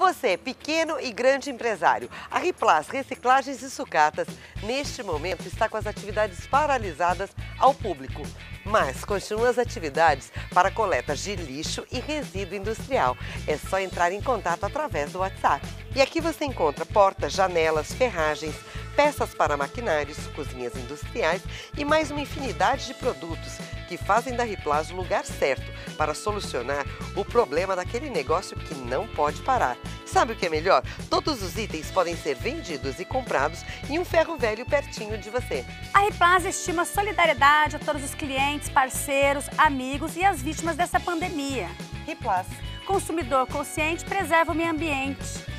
Você, pequeno e grande empresário, a Riplas Reciclagens e Sucatas, neste momento está com as atividades paralisadas ao público. Mas continuam as atividades para coletas de lixo e resíduo industrial. É só entrar em contato através do WhatsApp. E aqui você encontra portas, janelas, ferragens, peças para maquinários, cozinhas industriais e mais uma infinidade de produtos que fazem da Riplas o lugar certo para solucionar o problema daquele negócio que não pode parar. Sabe o que é melhor? Todos os itens podem ser vendidos e comprados em um ferro velho pertinho de você. A Riplas estima solidariedade a todos os clientes, parceiros, amigos e as vítimas dessa pandemia. Riplas. Consumidor consciente preserva o meio ambiente.